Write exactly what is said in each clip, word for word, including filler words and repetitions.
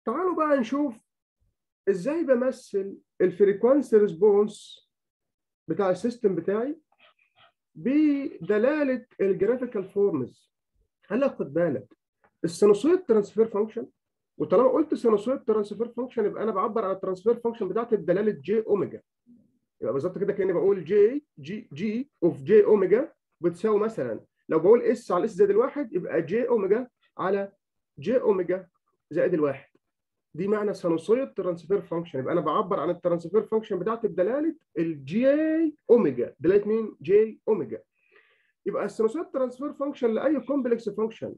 تعالوا بقى نشوف ازاي بمثل الفريكوانسي ريسبونس بتاع السيستم بتاعي بدلاله الجرافيكال فورمز. هلا خد بالك السينوسويد ترانسفير فانكشن، وطالما قلت سينوسويد ترانسفير فانكشن يبقى انا بعبر عن الترانسفير فانكشن بتاعتي بدلاله جي اوميجا. يبقى بالظبط كده كاني بقول جي جي جي اوف جي اوميجا بتساوي مثلا لو بقول اس على اس زائد الواحد يبقى جي اوميجا على جي اوميجا زائد الواحد. دي معنى سينوسويد ترانسفير فانكشن، يبقى انا بعبر عن الترانسفير فانكشن بتاعتي بدلاله الجي اوميجا، دلاله مين؟ جي اوميجا. يبقى السينوسويد ترانسفير فانكشن لاي كومبلكس فانكشن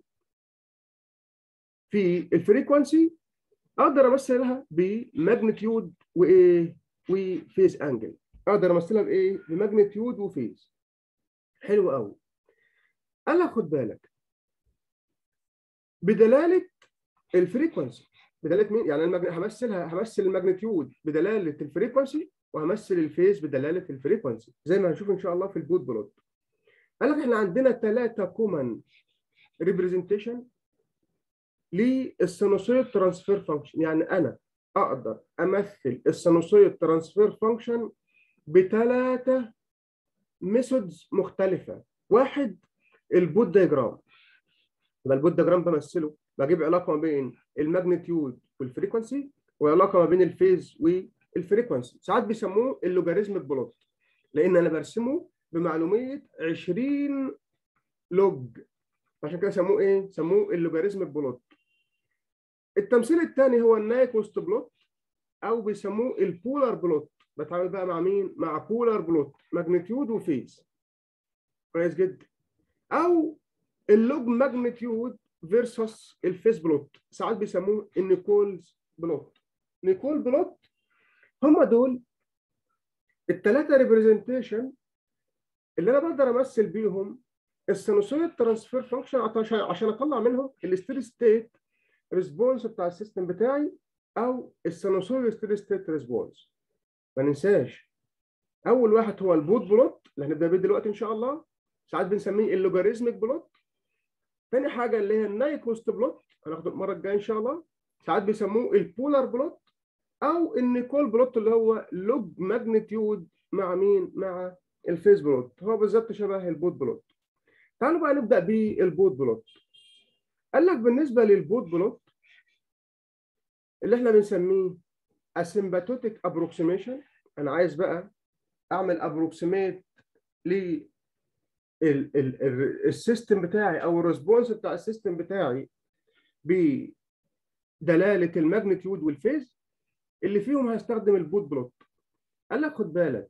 في الفريكوانسي اقدر امثلها بماجنتيود وايه؟ وفيز انجل. اقدر امثلها بايه؟ بماجنتيود وفيز. حلو قوي. قال لك خد بالك بدلاله الفريكوانسي، بدلاله مين؟ يعني المجن... همثلها همثل الماجنتيود بدلاله الفريكوانسي وهمثل الفيز بدلاله الفريكوانسي زي ما هنشوف ان شاء الله في البوت بلوت. قال لك احنا عندنا ثلاثه كومن ريبريزنتيشن للسينوسويد ترانسفير فانكشن. يعني انا اقدر امثل السينوسويد ترانسفير فانكشن بثلاثه ميثودز مختلفه. واحد البوت دايجرام. يبقى البوت دايجرام بمثله بجيب علاقه ما بين الماجنتيود والفريكوانسي وعلاقه ما بين الفيز والفريكوانسي. ساعات بيسموه اللوغاريتميك بلوت لان انا برسمه بمعلوميه عشرين لوج، عشان كده سموه ايه؟ سموه اللوغاريتميك بلوت. التمثيل الثاني هو النايكوست بلوت او بيسموه البولار بلوت. بتعامل بقى مع مين؟ مع بولار بلوت، ماجنتيود وفيز. كويس جدا. او اللوج ماجنتيود فيرسس الفيز بلوت، ساعات بيسموه النيكولز بلوت. نيكول بلوت هم دول الثلاثه ريبريزنتيشن اللي انا بقدر امثل بيهم السينوسويد ترانسفير فانكشن عشان عشان اطلع منهم الستيدي ستيت ريسبونس بتاع السيستم بتاعي او السينوسويد ستيدي ستيت ريسبونس. ما ننساش اول واحد هو البوت بلوت اللي هنبدا بيه دلوقتي ان شاء الله، ساعات بنسميه اللوغاريتميك بلوت. ثاني حاجه اللي هي النايكوست بلوت هناخده المره الجايه ان شاء الله، ساعات بيسموه البولار بلوت او النيكول بلوت اللي هو لوج ماجنتيود مع مين؟ مع الفيز بلوت. هو بالظبط شبه البوت بلوت. تعالوا بقى نبدا بالبوت بلوت. قال لك بالنسبه للبوت بلوت اللي احنا بنسميه اسيمباتوتيك ابروكسيميشن، انا عايز بقى اعمل ابروكسيميت ل السيستم بتاعي او الريسبونس بتاع السيستم بتاعي بدلاله الماجنتيود والفيز اللي فيهم هستخدم البوت بلوت. قال لك خد بالك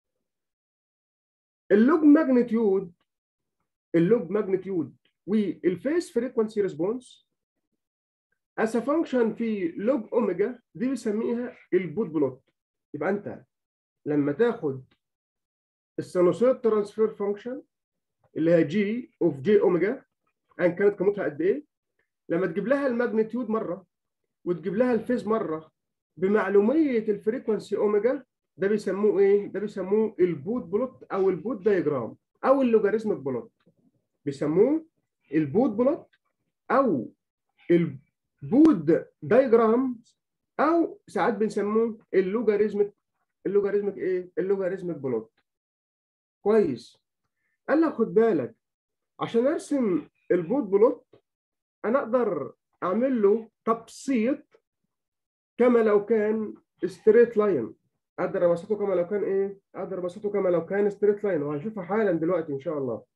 اللوج ماجنتيود اللوج ماجنتيود والفيز فريكوانسي ريسبونس as a function في لوج اوميجا دي بنسميها البوت بلوت. يبقى انت لما تاخد السينوسويد ترانسفير فانكشن اللي هي جي اوف جي اوميجا ان كانت قيمتها قد ايه، لما تجيب لها الماجنتيود مره وتجيب لها الفيز مره بمعلوميه الفريكوانسي اوميجا، ده بيسموه ايه؟ ده بيسموه البوت بلوت او البوت دايجرام او اللوغاريتميك بلوت. بيسموه البوت بلوت او البوت دايجرام او ساعات بنسموه اللوغاريتميك اللوغاريتميك ايه؟ اللوغاريتميك بلوت. كويس. قال لك خد بالك عشان ارسم البوت بلوت انا اقدر اعمل له تبسيط كما لو كان ستريت لاين. اقدر ابسطه كما لو كان ايه؟ اقدر ابسطه كما لو كان ستريت لاين، وهنشوفها حالا دلوقتي ان شاء الله.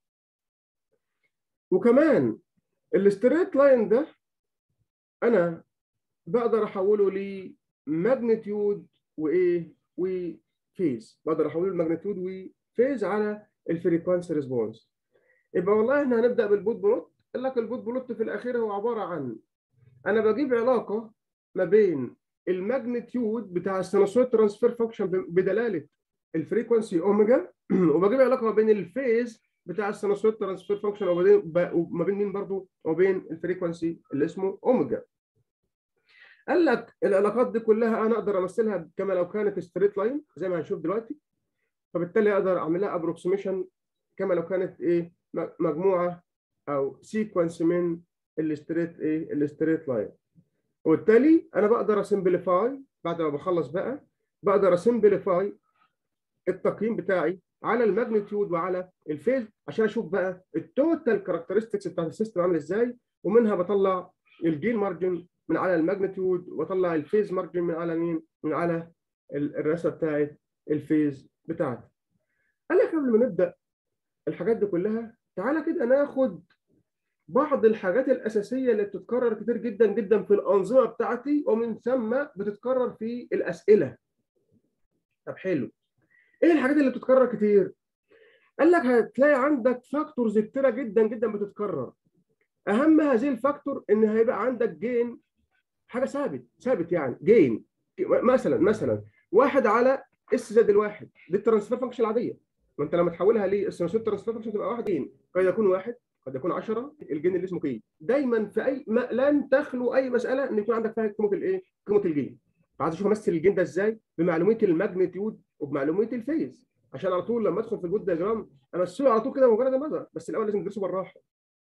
وكمان الستريت لاين ده انا بقدر احوله لماجنتيود وايه؟ وفيز. بقدر احوله لماجنتيود وفيز على الفريكوانسي ريسبونس. يبقى والله احنا هنبدا بالبوت بلوت. قال لك البوت بلوت في الاخير هو عباره عن انا بجيب علاقه ما بين الماجنتيود بتاع السينوسويد ترانسفير فانكشن بدلاله الفريكوانسي اوميجا وبجيب علاقه ما بين الفيز بتاع السينوسويد ترانسفير فانكشن وما بين مين برضه؟ وبين الفريكوانسي اللي اسمه اوميجا. قال لك العلاقات دي كلها انا اقدر امثلها كما لو كانت ستريت لاين زي ما هنشوف دلوقتي، فبالتالي اقدر اعمل لها ابروكسيميشن كما لو كانت ايه؟ مجموعه او سيكونس من الستريت ايه؟ الستريت لاين. وبالتالي انا بقدر اسمبليفاي بعد ما بخلص بقى، بقدر اسمبليفاي التقييم بتاعي على الماجنتيود وعلى الفيز عشان اشوف بقى التوتال كاركترستكس بتاعت السيستم عامل ازاي، ومنها بطلع الجين مارجن من على الماجنتيود، وبطلع الفيز مارجن من على مين؟ من على الرسمه بتاعت الفيز بتاعتي. قال لك قبل ما نبدا الحاجات دي كلها، تعالى كده ناخد بعض الحاجات الاساسيه اللي بتتكرر كتير جدا جدا في الانظمه بتاعتي، ومن ثم بتتكرر في الاسئله. طب حلو، ايه الحاجات اللي بتتكرر كتير؟ قال لك هتلاقي عندك فاكتورز كتيره جدا جدا بتتكرر. اهم هذه الفاكتور ان هيبقى عندك جين، حاجه ثابت ثابت يعني جين، مثلا مثلا واحد على اس زائد الواحد، دي الترانسفير فانكشن العاديه. ما انت لما تحولها للسينوسويد ترانسفير فانكشن تبقى واحد جين، قد يكون واحد قد يكون عشرة، الجين اللي اسمه كي. دايما في اي ما لن تخلو اي مساله ان يكون عندك فيها قيمه الايه؟ قيمه الجين. فعايز اشوف امثل الجين ده ازاي؟ بمعلوميه الماجنتيود وبمعلوميه الفيز، عشان على طول لما ادخل في الجود دياجرام امثله على طول كده مجرد النظر، بس الاول لازم تدرسه بالراحه.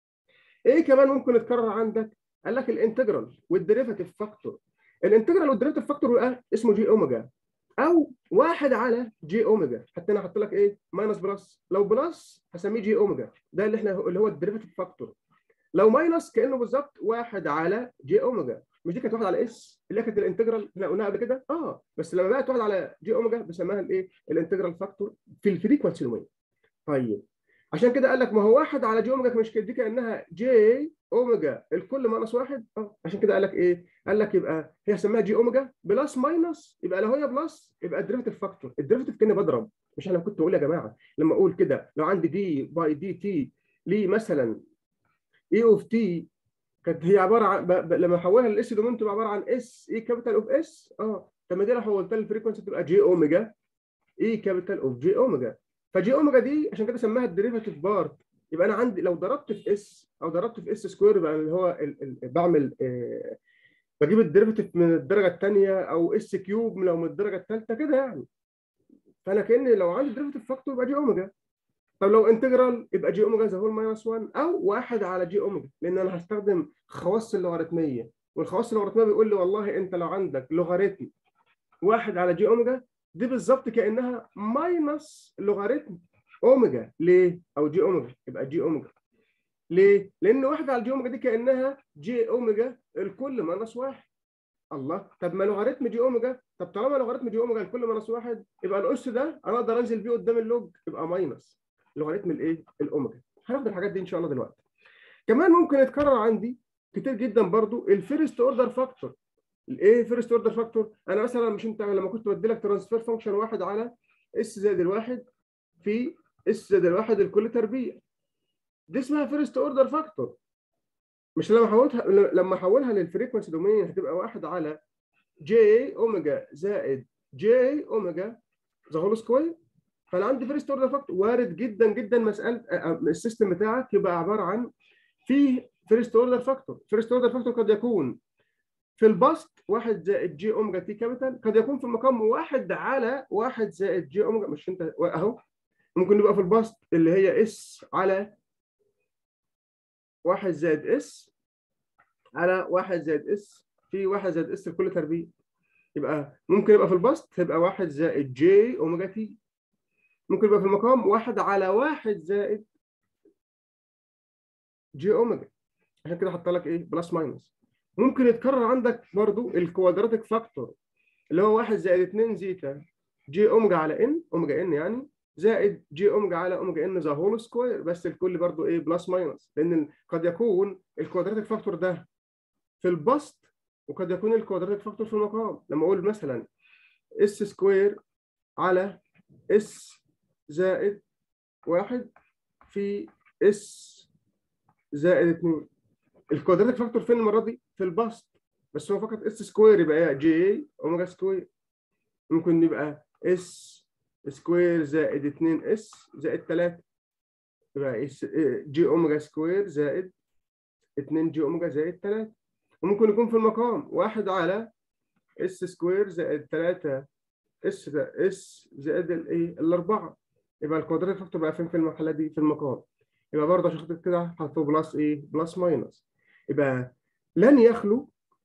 ايه كمان ممكن يتكرر عندك؟ قال لك الانتجرال والديريفاتيف فاكتور. الانتجرال والديريفاتيف فاكتور بقى اسمه جي اوميجا، او واحد على جي اوميجا. حتى انا هحط لك ايه؟ ماينس بلس. لو بلس هسميه جي اوميجا، ده اللي احنا اللي هو الديريفاتيف فاكتور. لو ماينس كانه بالظبط واحد على جي اوميجا. مش دي كانت واحد على اس اللي كانت الانتجرال احنا قلناها قبل كده؟ اه، بس لما بقت واحد على جي اوميجا بسميها الايه؟ الانتجرال فاكتور في الفريكونسي دومين. طيب عشان كده قال لك ما هو واحد على جي اوميجا مش دي كانها جي اوميجا الكل ناقص واحد. اه عشان كده قال لك ايه؟ قال لك يبقى هي سماها جي اوميجا بلس ماينس، يبقى لو هي بلس يبقى الديريفيتيف فاكتور. الديريفيتيف كاني بضرب، مش انا كنت بقول يا جماعه لما اقول كده لو عندي دي باي دي تي ليه مثلا اي اوف تي، كانت هي عباره عن ب... ب... لما احولها للاس دومين تبقى عباره عن اس اي كابيتال اوف اس. اه طب ما دي لو حولتها للفريكونسي تبقى جي اوميجا اي كابيتال اوف جي اوميجا. فجي اوميجا دي عشان كده سماها الديريفاتيف بارت. يبقى انا عندي لو ضربت في اس او ضربت في اس سكوير بقى اللي هو ال ال بعمل آه بجيب الديريفاتيف من الدرجه الثانيه، او اس كيوب لو من الدرجه الثالثه كده يعني. فانا كاني لو عندي ديريفاتيف فاكتور يبقى جي اوميجا. طب لو انتجرال يبقى جي اوميجا ذا هول ماينس واحد، او واحد على جي اوميجا، لان انا هستخدم خواص اللوغاريتميه. والخواص اللوغاريتميه بيقول لي والله انت لو عندك لوغاريتم واحد على جي اوميجا دي بالظبط كانها ماينس لوغاريتم اوميجا. ليه؟ او جي اوميجا، يبقى جي اوميجا. ليه؟ لان واحد على جي اوميجا دي كانها جي اوميجا الكل ماينس واحد. الله، طب ما لوغاريتم جي اوميجا، طب طالما لوغاريتم جي اوميجا الكل ماينس واحد يبقى الاس ده انا اقدر انزل بيه قدام اللوج يبقى ماينس لوغاريتم الايه؟ الاوميجا. هناخد الحاجات دي ان شاء الله دلوقتي. كمان ممكن يتكرر عندي كتير جدا برضو الفيرست اوردر فاكتور. الايه فيرست اوردر فاكتور؟ انا مثلا مش انت لما كنت بدي لك ترانسفير فانكشن واحد على اس زائد الواحد في اس زائد الواحد الكل تربيع، دي اسمها فيرست اوردر فاكتور. مش لما حولتها لما احولها للفريكونسي دومين هتبقى واحد على جي اوميجا زائد جي اوميجا ذا هول سكوير. فانا عندي فيرست اوردر فاكتور. وارد جدا جدا مساله السيستم بتاعك يبقى عباره عن في فيرست اوردر فاكتور. فيرست اوردر فاكتور قد يكون في البسط واحد زائد جي اوميجا تي كابيتال، قد يكون في المقام واحد على واحد زائد جي اوميجا. مش انت اهو ممكن يبقى في البسط اللي هي اس على واحد زائد اس على واحد زائد اس في واحد زائد اس لكل تربيع. يبقى ممكن يبقى في البسط تبقى واحد زائد جي اوميجا تي. ممكن يبقى في المقام واحد على واحد زائد جي اوميجا. عشان كده حط لك ايه؟ بلس ماينس. ممكن يتكرر عندك برضو الكوادراتيك فاكتور اللي هو واحد زائد اتنين زيتا جي اوميجا على ان اوميجا ان يعني زائد جي اوميجا على اوميجا ان ذا هول سكوير، بس الكل برضو ايه؟ بلس ماينس. لان قد يكون الكوادراتيك فاكتور ده في البسط وقد يكون الكوادراتيك فاكتور في المقام. لما اقول مثلا اس سكوير على اس زائد واحد في اس زائد اتنين، الكوادراتيك فاكتور فين المره دي؟ في البسط، بس هو فقط اس سكوير يبقى ايه؟ جي اوميجا سكوير. ممكن يبقى اس سكوير زائد اتنين اس زائد تلاتة، يبقى جي اوميجا سكوير زائد اتنين جي اوميجا زائد تلاتة. وممكن يكون في المقام واحد على اس سكوير زائد تلاتة اس اس زائد الايه؟ الاربعه. يبقى الكوادراتيك فاكتور بقى فين في المرحله دي؟ في المقام. يبقى برضه عشان كده حطوا بلس ايه؟ بلس ماينس. يبقى لن يخلو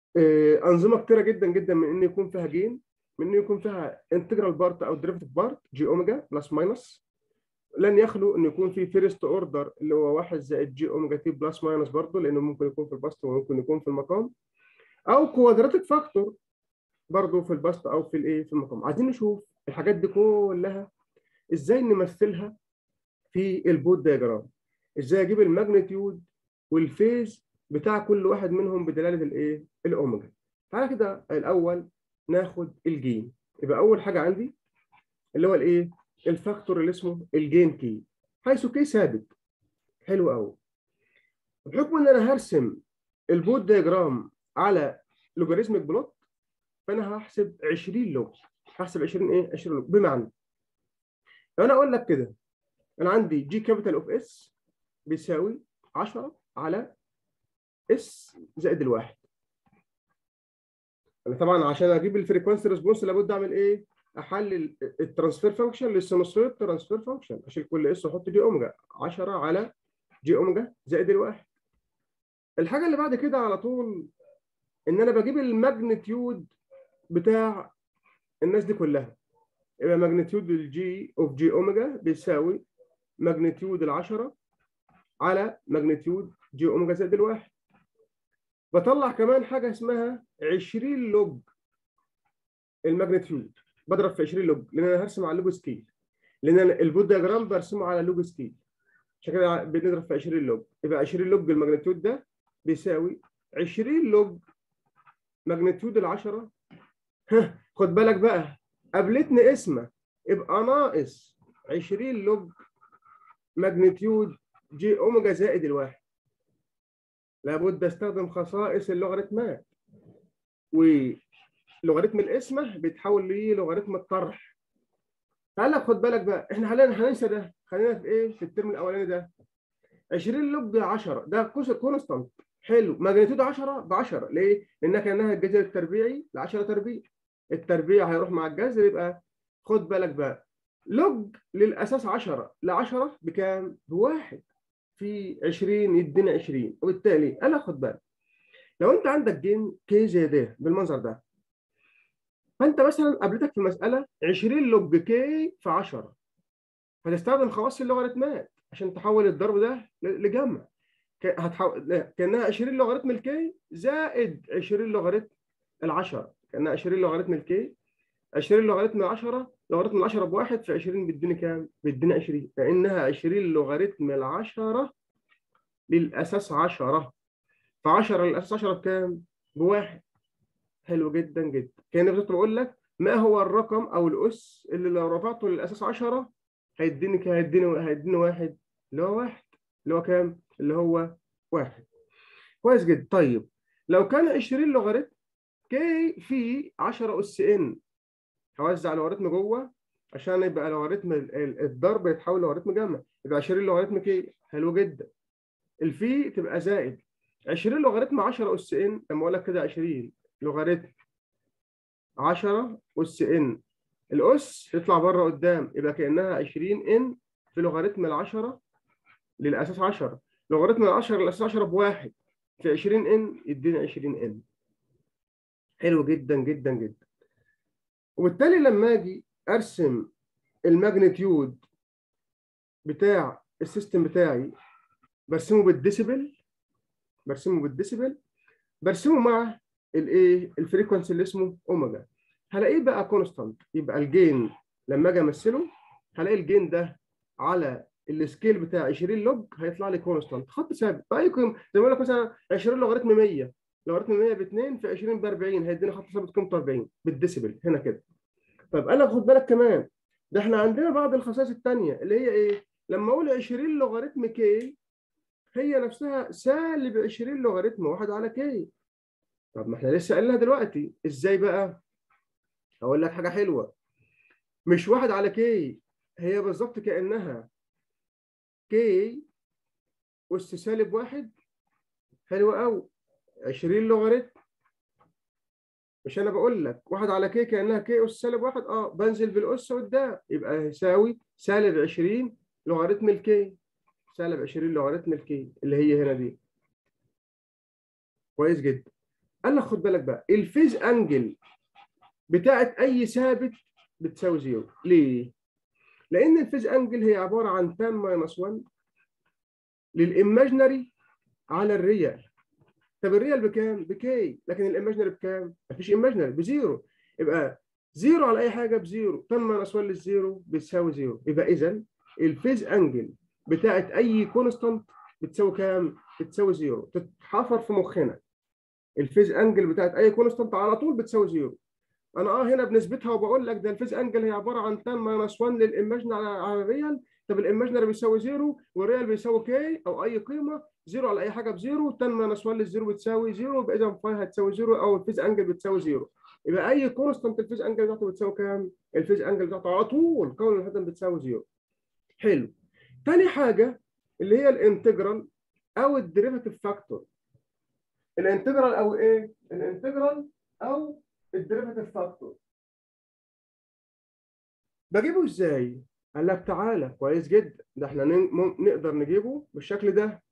آه، انظمه كتيره جدا جدا، من ان يكون فيها جين، من ان يكون فيها انتجرال بارت او ديريفيتيف بارت جي اوميجا بلس ماينس. لن يخلو ان يكون في فيرست اوردر اللي هو واحد زائد جي اوميجا تي بلس ماينس برضه، لانه ممكن يكون في البسط وممكن يكون في المقام، او كوادراتيك فاكتور برضه في البسط او في الايه في المقام. عايزين نشوف الحاجات دي كلها ازاي نمثلها في البود دياجرام، ازاي اجيب الماجنتيود والفيز بتاع كل واحد منهم بدلاله الايه الاوميجا. تعالى كده الاول ناخد الجين. يبقى اول حاجه عندي اللي هو الايه الفاكتور اللي اسمه الجين كي، حيث كي ثابت. حلو قوي. بحكم ان انا هرسم البود دياجرام على لوغاريتميك بلوت، فانا هحسب عشرين لوج. هحسب عشرين ايه عشرين لوج. بمعنى لو انا اقول لك كده، انا عندي جي كابيتال اوف اس بيساوي عشرة على اس زائد الواحد. انا طبعا عشان اجيب الفريكونسي ريسبونس لابد اعمل ايه؟ احلل الترانسفير فانكشن للسينوسويد ترانسفير فانكشن، اشيل كل اس واحط جي اوميجا عشرة على جي اوميجا زائد الواحد. الحاجه اللي بعد كده على طول ان انا بجيب الماجنتيود بتاع الناس دي كلها. يبقى ماجنتيود الجي اوف جي اوميجا بيساوي ماجنتيود العشرة على ماجنتيود جي اوميجا زائد الواحد. بطلع كمان حاجه اسمها عشرين لوج الماجنتيود، بضرب في عشرين لوج لان انا هرسم على لوج سكيل، لان انا البود دياجرام برسمه على لوج سكيل، عشان كده بنضرب في عشرين لوج. يبقى عشرين لوج الماجنتيود ده بيساوي عشرين لوج ماجنتيود العشرة. ها خد بالك بقى، قابلتني اسمه، يبقى ناقص عشرين لوج ماجنتيود جي اوميجا زائد الواحد. لابد استخدم خصائص اللوغاريتمات، ولوغاريتم القسمه بيتحول للوغاريتم الطرح. هلا خد بالك بقى، احنا حاليا هننسى ده، خلينا في ايه في الترم الاولاني ده. عشرين لوج عشرة ده كونستانت. حلو. ماجنتيود عشرة ب عشرة ليه؟ لانها كانها الجذر التربيعي ل عشرة تربيع. التربيع هيروح مع الجذر، يبقى خد بالك بقى، لوج للاساس عشرة ل عشرة بكام؟ بواحد. في عشرين يدينا عشرين، وبالتالي انا خد بالك لو انت عندك جين كي زي ده بالمنظر ده، فانت مثلا قابلتك في مساله عشرين لوج كي في عشرة، هتستخدم خواص اللوغاريتمات عشان تحول الضرب ده لجمع. هتحول كانها عشرين لوغاريتم الكي زائد عشرين لوغاريتم العشرة، كانها عشرين لوغاريتم الكي، عشرين لوغاريتم العشرة، لوغاريتم العشرة بواحد في عشرين بيديني كام؟ بيديني عشرين، لانها عشرين لوغاريتم العشرة للاساس عشرة، ف عشرة للاساس عشرة بكام؟ بواحد. حلو جدا جدا. كان بالظبط بقول لك ما هو الرقم او الاس اللي لو رفعته للاساس عشرة هيديني هيديني هيديني واحد، اللي هو واحد، اللي هو كام؟ اللي هو واحد. كويس جدا. طيب لو كان عشرين لوغاريتم كي في عشرة اس ان، هوزع لوغاريتم جوه عشان يبقى لوغاريتم الضرب يتحول لوغاريتم جمع، يبقى عشرين لوغاريتم كي. حلو جدا. الفي تبقى زائد عشرين لوغاريتم عشرة اس ان، لما اقول لك كده عشرين لوغاريتم عشرة اس ان، الاس يطلع بره قدام، يبقى كانها عشرين ان في لوغاريتم العشرة للاساس عشرة. لوغاريتم العشرة للاساس عشرة بواحد في عشرين ان يدينا عشرين ان. حلو جدا جدا جدا. وبالتالي لما اجي ارسم الماجنتيود بتاع السيستم بتاعي، برسمه بالديسيبل، برسمه بالديسيبل، برسمه مع الايه الفريكونسي اللي اسمه اوميجا. هلاقيه بقى كونستانت. يبقى الجين لما اجي امثله هلاقي الجين ده على السكيل بتاع عشرين لوج هيطلع لي كونستانت، خط ثابت باي قيمه. زي ما بقول لك مثلا عشرين لوغاريتم مية، لوغاريتم مية ب اتنين في عشرين ب اربعين هيدينا خط ثابت قيمته اربعين بالديسيبل هنا كده. طب انا خد بالك كمان، ده احنا عندنا بعض الخصائص الثانيه اللي هي ايه؟ لما اقول عشرين لوغاريتم كي هي نفسها سالب عشرين لوغاريتم واحد على كي. طب ما احنا لسه قايلينها دلوقتي، ازاي بقى؟ هقول لك حاجه حلوه، مش واحد على كي، هي بالظبط كانها كي اس سالب واحد. حلو قوي. عشرين لوغاريتم، مش انا بقول لك واحد على كي كانها كي اس سالب واحد، اه بنزل بالاس قدام يبقى يساوي سالب عشرين لوغاريتم الكي، سالب عشرين لوغاريتم الكي اللي هي هنا دي. كويس جدا. قال لك خد بالك بقى الفيز انجل بتاعت اي ثابت بتساوي زيرو. ليه؟ لان الفيز انجل هي عباره عن تان ماينس واحد للايماجنري على الريال. طب الريال بكام؟ بكي، لكن الايماجنري بكام؟ مفيش ايماجنري، بزيرو. يبقى زيرو على اي حاجه بزيرو، تان ماينس واحد للزيرو بتساوي زيرو. يبقى اذا الفيز انجل بتاعت اي كونستانت بتساوي كام؟ بتساوي زيرو. تتحفر في مخنا الفيز انجل بتاعت اي كونستانت على طول بتساوي زيرو. انا اه هنا بنثبتها وبقول لك ده الفيز انجل هي عباره عن تان ماينس واحد للايماجن على على الريال. طب الايماجنري بيساوي زيرو والريال بيساوي كي او اي قيمه، زيرو على اي حاجه بزيرو، تان ماينس واحد للزيرو بتساوي زيرو. يبقى اذا فاي هتساوي زيرو او الفيز انجل بتساوي زيرو. يبقى اي كونستانت الفيز انجل بتاعته بتساوي كام؟ الفيز انجل بتاعته على طول كون الهدم بتساوي زيرو. حلو. تاني حاجه اللي هي الانتجرال او الديريفاتيف فاكتور. الانتجرال او ايه؟ الانتجرال او الديريفاتيف فاكتور بجيبه ازاي؟ قال لك تعالى كويس جدا، ده احنا نقدر نجيبه بالشكل ده.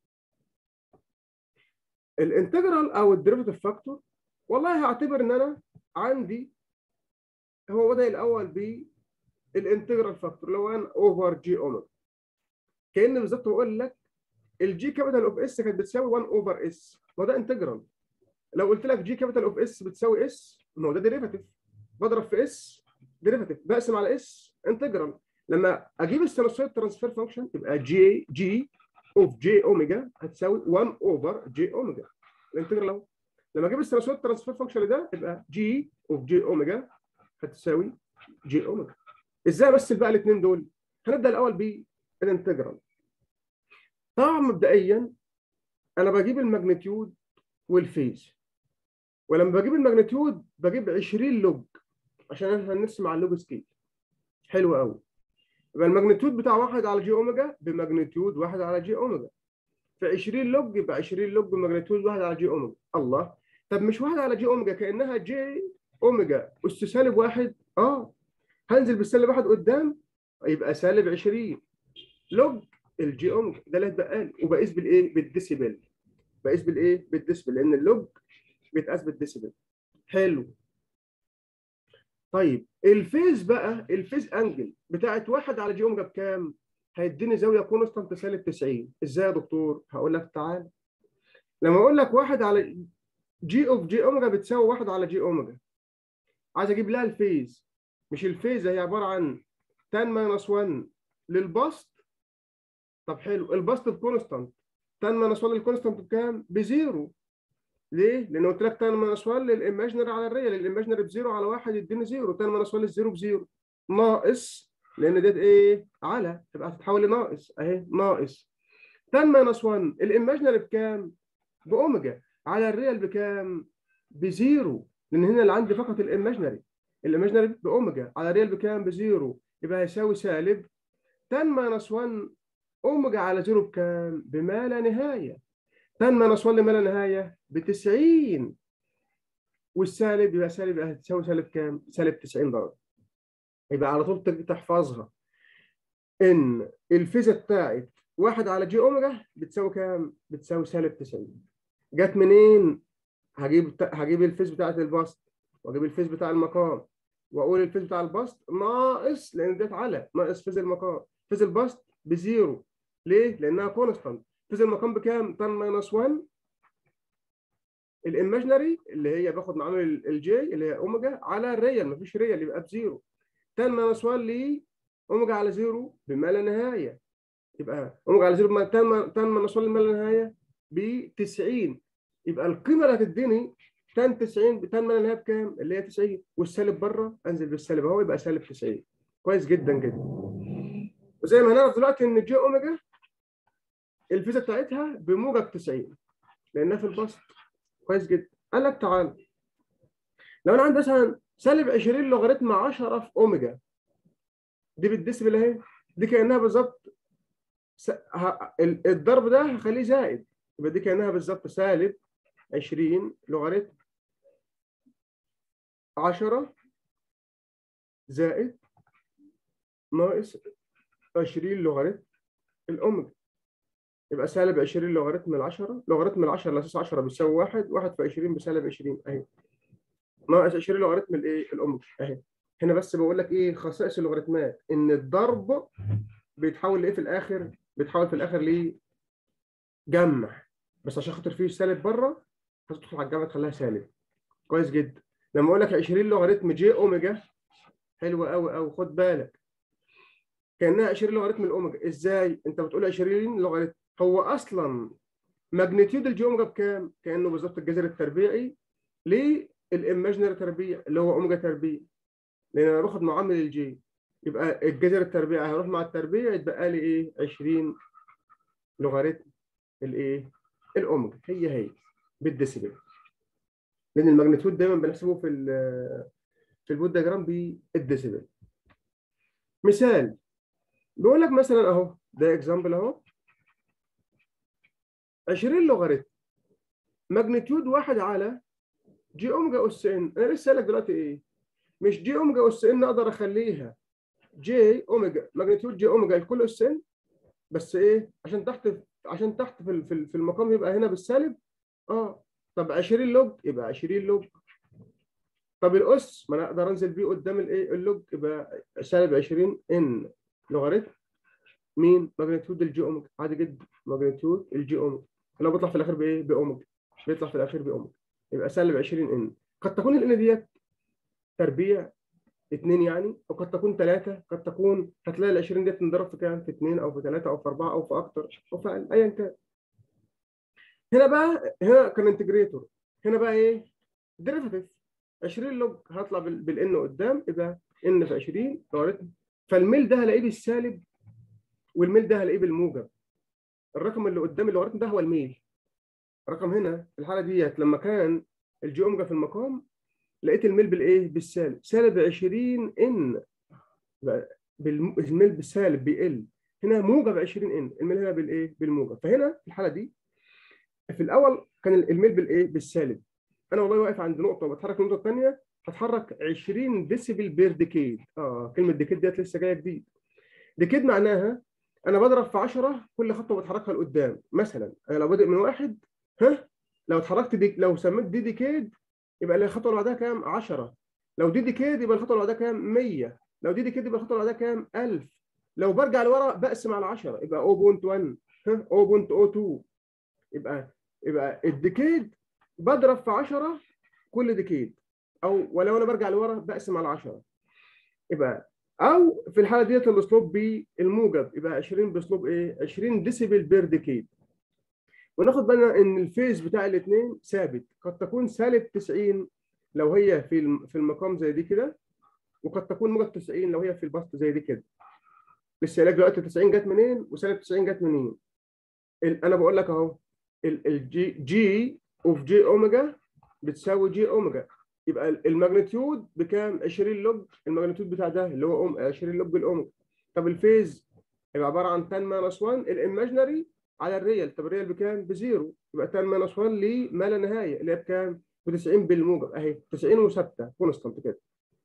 الانتجرال او الديريفاتيف فاكتور، والله هعتبر ان انا عندي هو بدأ الاول بالانتجرال فاكتور اللي هو واحد اوفر جي اوميجا. كأن بالظبط بقول لك الجي كابيتال اوف اس كانت بتساوي واحد اوفر اس، ما ده انتجرال. لو قلت لك جي كابيتال اوف اس بتساوي اس، ما هو ده ديريفاتيف. بضرب في اس ديريفاتيف، بقسم على اس انتجرال. لما اجيب السينوسويد ترانسفير فانكشن يبقى جي جي اوف جي اوميجا هتساوي واحد اوفر جي اوميجا الانتجرال اهو. لما اجيب السينوسويد ترانسفير فانكشن ده يبقى جي اوف جي اوميجا هتساوي جي اوميجا. ازاي امثل بقى الاثنين دول؟ هنبدا الاول بالانتجرال. طبعا مبدئيا انا بجيب الماجنتيود والفيز، ولما بجيب الماجنتيود بجيب عشرين لوج عشان احنا هنرسم على اللوج سكيل. حلو قوي. يبقى الماجنتيود بتاع واحد على جي اوميجا بماجنتيود واحد على جي اوميجا، في عشرين لوج يبقى عشرين لوج بماجنتيود واحد على جي اوميجا. الله، طب مش واحد على جي اوميجا كانها جي اوميجا اس سالب واحد؟ اه، هنزل بالسالب واحد قدام يبقى سالب عشرين لوج الجي اوميجا. ده اللي هيتبقى لي، وبقيس بالايه؟ بالديسيبل. بقيس بالايه؟ بالديسيبل، لان اللوج بيتقاس بالديسيبل. حلو. طيب الفيز بقى، الفيز انجل بتاعت واحد على جي اوميجا بكام؟ هيديني زاويه كونستانت سالب تسعين. ازاي يا دكتور؟ هقول لك تعال. لما اقول لك واحد على جي اوف جي اوميجا بتساوي واحد على جي اوميجا، عايز اجيب لها الفيز. مش الفيز هي عباره عن تان ماينس واحد للبسط. طب حلو، البسط بكونستانت، تان ماينس واحد للكونستانت بكام؟ بزيرو. ليه؟ لان قلت لك تان ماينس واحد للايماجنري على الريال، الايماجنري بزيرو على واحد يديني زيرو، تان ماينس واحد للزيرو بزيرو، ناقص، لان ديت ايه؟ على، تبقى هتتحول لناقص اهي، ناقص تان ماينس واحد الايماجنري بكام؟ باوميجا على الريال بكام؟ بزيرو، لان هنا اللي عندي فقط الايماجنري. الايماجنري باوميجا على الريال بكام؟ بزيرو، يبقى هيساوي سالب تان ماينس واحد اوميجا على زيرو بكام؟ بما لا نهايه. تان ماينس واحد لما لا نهايه ب تسعين، والسالب يبقى سالب، يبقى هتساوي سالب كام؟ سالب تسعين درجه. يبقى على طول تحفظها ان الفيزا بتاعت واحد على جي اوميجا بتساوي كام؟ بتساوي سالب تسعين. جت منين؟ هجيب هجيب الفيز بتاعت البسط، واجيب الفيز بتاع المقام، واقول الفيز بتاع البسط ناقص، لان ديت على، ناقص فيز المقام. فيز البسط بزيرو. ليه؟ لانها كونستانت. فيز المقام بكام؟ تان ماينس واحد الايماجنري اللي هي باخد معامل الجي اللي هي اوميجا على الريال، مفيش ريال يبقى بزيرو. تان ماينس واحد ل اوميجا على زيرو بما لا نهايه، يبقى اوميجا على زيرو تان تان ماينس واحد لما لا نهايه ب تسعين. يبقى القيمه اللي هتديني تان تسعين، تان ما لا نهايه بكام؟ اللي هي تسعين، والسالب بره انزل بالسالب اهو يبقى سالب تسعين. كويس جدا جدا. وزي ما هنعرف دلوقتي ان جي اوميجا الفيزا بتاعتها بموجب تسعين لانها في البسط. كويس جدا. قال لك تعال، لو انا عندي مثلا سالب عشرين لوغاريتم عشرة في اوميجا، دي بالديسبل اهي، دي كانها بالظبط س... ه... الضرب ده هخليه زائد، يبقى دي كانها بالظبط سالب عشرين لوغاريتم عشرة زائد ناقص عشرين لوغاريتم الاوميجا. يبقى سالب عشرين لوغاريتم ال عشرة، لوغاريتم ال عشرة الاساس عشرة بيساوي واحد، واحد في عشرين بسالب عشرين اهي، ناقص عشرين لوغاريتم الايه الاوميجا اهي. هنا بس بقول لك ايه خصائص اللوغاريتمات، ان الضرب بيتحول لايه في الاخر؟ بيتحول في الاخر لجمع، بس عشان خاطر فيه سالب بره هتدخل على الجمع تخليها سالب. كويس جدا. لما اقول لك عشرين لوغاريتم جي اوميجا، حلو قوي قوي، خد بالك كانها عشرين لوغاريتم الاوميجا. ازاي؟ انت بتقول عشرين لوغاريتم، هو اصلا ماجنتيود الجي اوميجا بكام؟ كانه بالظبط الجذر التربيعي للايماجنري تربيع اللي هو اوميجا تربيع، لان انا باخد معامل الجي، يبقى الجذر التربيعي هيروح مع التربيع يتبقى لي ايه؟ عشرين لوغاريتم الايه؟ الاوميجا، هي هي بالديسيبل، لان الماجنتيود دايما بنحسبه في في البوت دياجرام بالديسيبل. مثال بيقول لك مثلا اهو، ده اكزامبل اهو، عشرين لوغاريتم ماجنتيود واحد على جي اوميجا اس ان. انا لسه قايل لك دلوقتي ايه؟ مش جي اوميجا اس ان اقدر اخليها جي اوميجا ماجنتيود جي اوميجا الكل اس ان، بس ايه؟ عشان تحت عشان تحت في في في المقام يبقى هنا بالسالب. اه طب عشرين لوج يبقى عشرين لوج. طب الاس ما انا اقدر انزل بيه قدام الايه اللوج، يبقى سالب عشرين ان لوغاريتم مين؟ ماجنتيود الجي اوميجا، عادي جدا، ماجنتيود الجي اوميجا لو بيطلع في الاخر بايه؟ باوميجا، بيطلع في الاخر باوميجا، يبقى سالب عشرين ان. قد تكون الان ديت تربيع اتنين يعني، او قد تكون ثلاثة، قد تكون هتلاقي ال عشرين ديت تنضرب في كام؟ في اتنين او في ثلاثة او في اربعة او في اكتر او في اقل، ايا كان. هنا بقى هنا كان انتجريتور، هنا بقى ايه؟ ديريفاتيف. عشرين لوج هطلع بالان قدام، يبقى ان في عشرين لوغاريتم، فالميل ده هلاقيه بالسالب والميل ده هلاقيه بالموجب. الرقم اللي قدام اللوغاريتم ده هو الميل. رقم هنا في الحاله ديت لما كان الجي اوميجا في المقام، لقيت الميل بالايه؟ بالسالب، سالب عشرين ان، الميل بالسالب بيقل. هنا موجب عشرين ان، الميل هنا بالايه؟ بالموجب. فهنا في الحاله دي في الاول كان الميل بالايه؟ بالسالب. انا والله واقف عند نقطه وبتحرك للنقطه الثانيه، هتحرك عشرين ديسيبل بير ديكيد. اه كلمه ديكيد ديت لسه جايه جديد. ديكيد معناها انا بضرب في عشرة كل خطوه بتحركها لقدام. مثلا انا لو بادئ من واحد، ها لو اتحركت دي، لو سميت دي ديكيد يبقى الخطوه اللي بعدها كام؟ عشرة. لو دي ديكيد يبقى الخطوه اللي بعدها كام؟ مية. لو دي ديكيد يبقى الخطوه اللي بعدها كام؟ ألف. لو برجع لورا بقسم على عشرة يبقى صفر فاصلة واحد، ها صفر فاصلة صفر اتنين. يبقى يبقى الديكيد بضرب في عشرة كل ديكيد، او ولو انا برجع لورا بقسم على عشرة. يبقى او في الحاله ديت الاسلوب بالموجب، يبقى عشرين باسلوب ايه؟ عشرين ديسيبل بير ديكيد. وناخد بالنا ان الفيز بتاع الاثنين ثابت، قد تكون سالب تسعين لو هي في في المقام زي دي كده، وقد تكون موجب تسعين لو هي في البسط زي دي كده. لسه قايل دلوقتي تسعين جت منين وسالب تسعين جت منين. انا بقول لك اهو الجي جي اوف جي اوميجا بتساوي جي اوميجا، يبقى الماجنتيود بكام؟ عشرين لوج الماجنتيود بتاع ده اللي هو عشرين لوج الاوميجا. طب الفيز يبقى عباره عن تان ماينس واحد الايماجنري على الريال. طب الريال بكام؟ بزيرو، يبقى تان ماينس واحد لما لا نهايه اللي هي بكام؟ ب تسعين بالموجب اهي، تسعين وثابته كونستانت كده.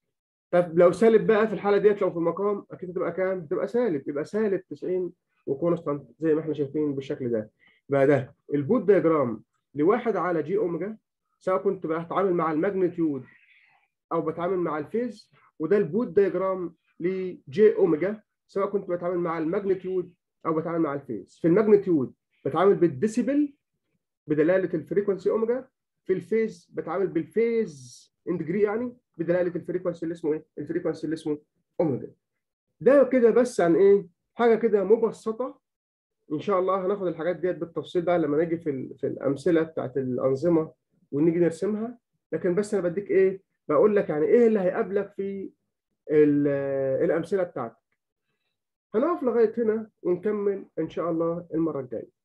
طب لو سالب بقى في الحاله ديت، لو في المقام اكيد هتبقى كام؟ هتبقى سالب، يبقى سالب تسعين وكونستانت زي ما احنا شايفين بالشكل ده. بقى ده البوت دياجرام لواحد على جي اوميجا، سواء كنت بتعامل مع الماجنتيود او بتعامل مع الفيز. وده البوت دياجرام لجي اوميجا، سواء كنت بتعامل مع الماجنتيود او بتعامل مع الفيز. في الماجنتيود بتعامل بالديسيبل بدلاله الفريكونسي اوميجا، في الفيز بتعامل بالفيز ان ديجري يعني بدلاله الفريكونسي اللي اسمه ايه؟ الفريكونسي اللي اسمه اوميجا. ده كده بس عن ايه؟ حاجه كده مبسطه. ان شاء الله هناخد الحاجات ديت بالتفصيل بقى لما نيجي في في الامثله بتاعت الانظمه ونيجي نرسمها. لكن بس انا بديك ايه؟ بقول لك يعني ايه اللي هيقابلك في الامثله بتاعتك. هنقف لغايه هنا ونكمل ان شاء الله المره الجايه.